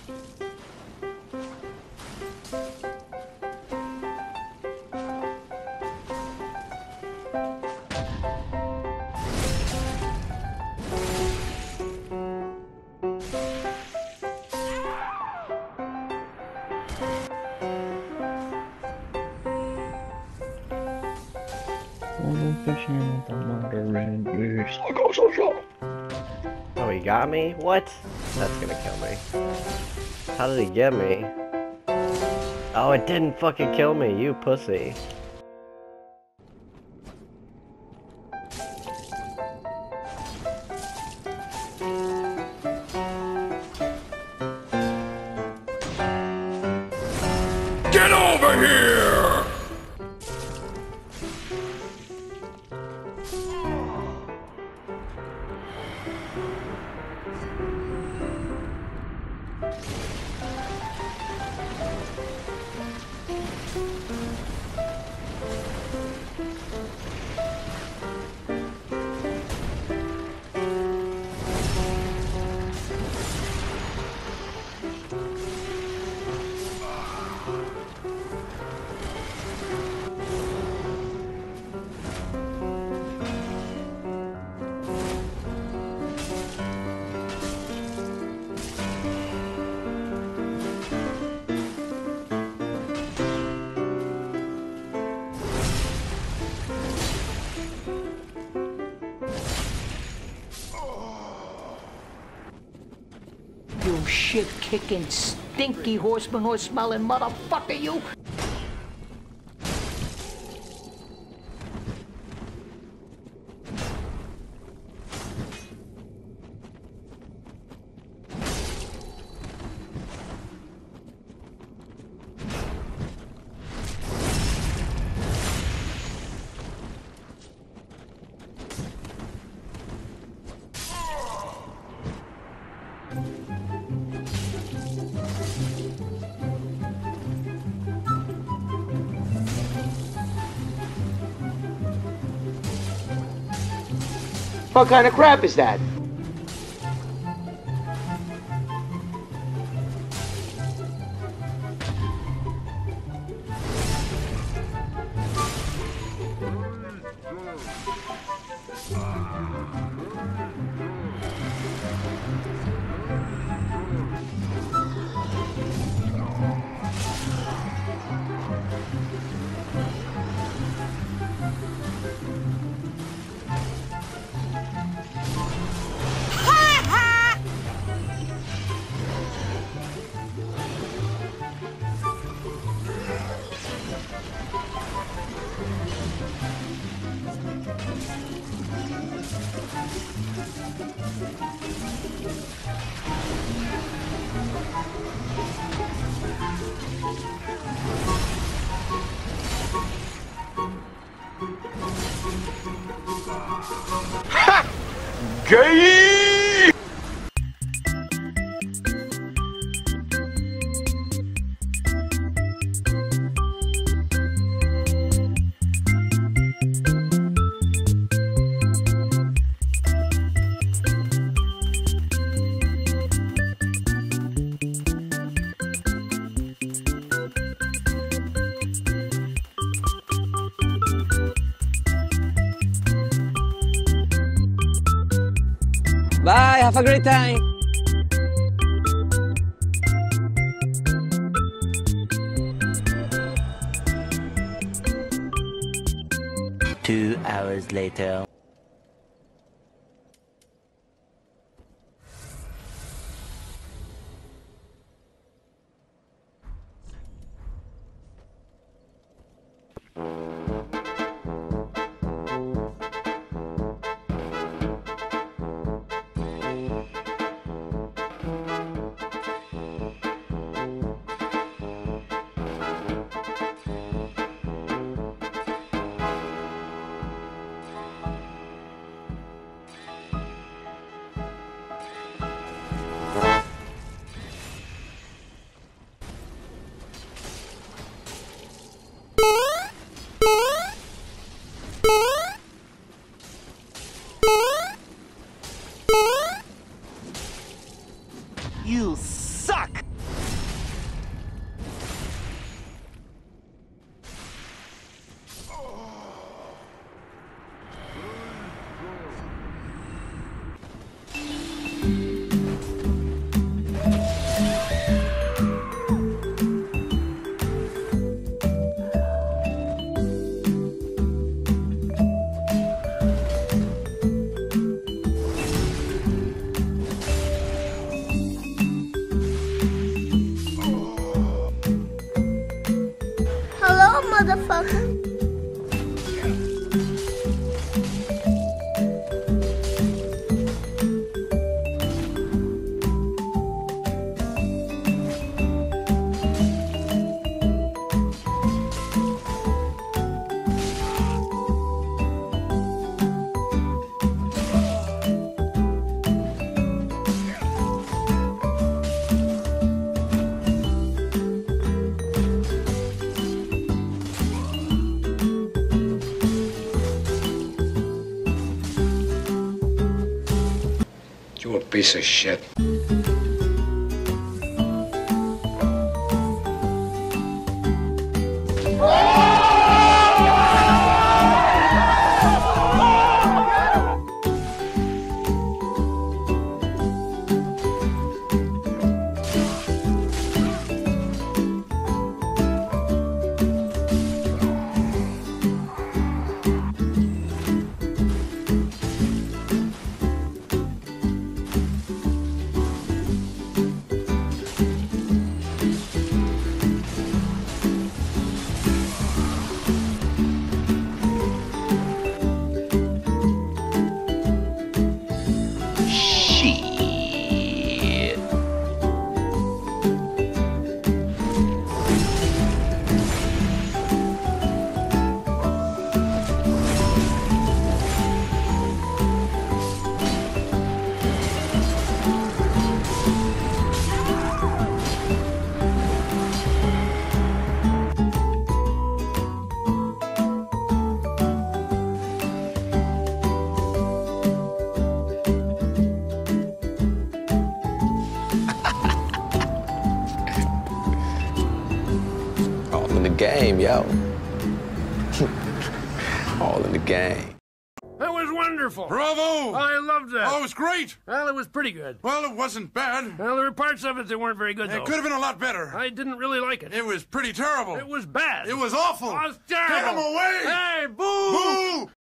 Oh, he got me? What? That's gonna kill me. How did he get me? Oh, it didn't fucking kill me, you pussy. Get over here! You shit-kicking, stinky horse smelling motherfucker, you! What kind of crap is that? Gay! Bye, have a great time. Two hours later. You suck! motherfucker. You a piece of shit. All in the game, yo. All in the game. That was wonderful. Bravo! I loved that. Oh, it was great. Well, it was pretty good. Well, it wasn't bad. Well, there were parts of it that weren't very good, though. It could have been a lot better. I didn't really like it. It was pretty terrible. It was bad. It was awful. It was terrible. Get him away! Hey, boo! Boo!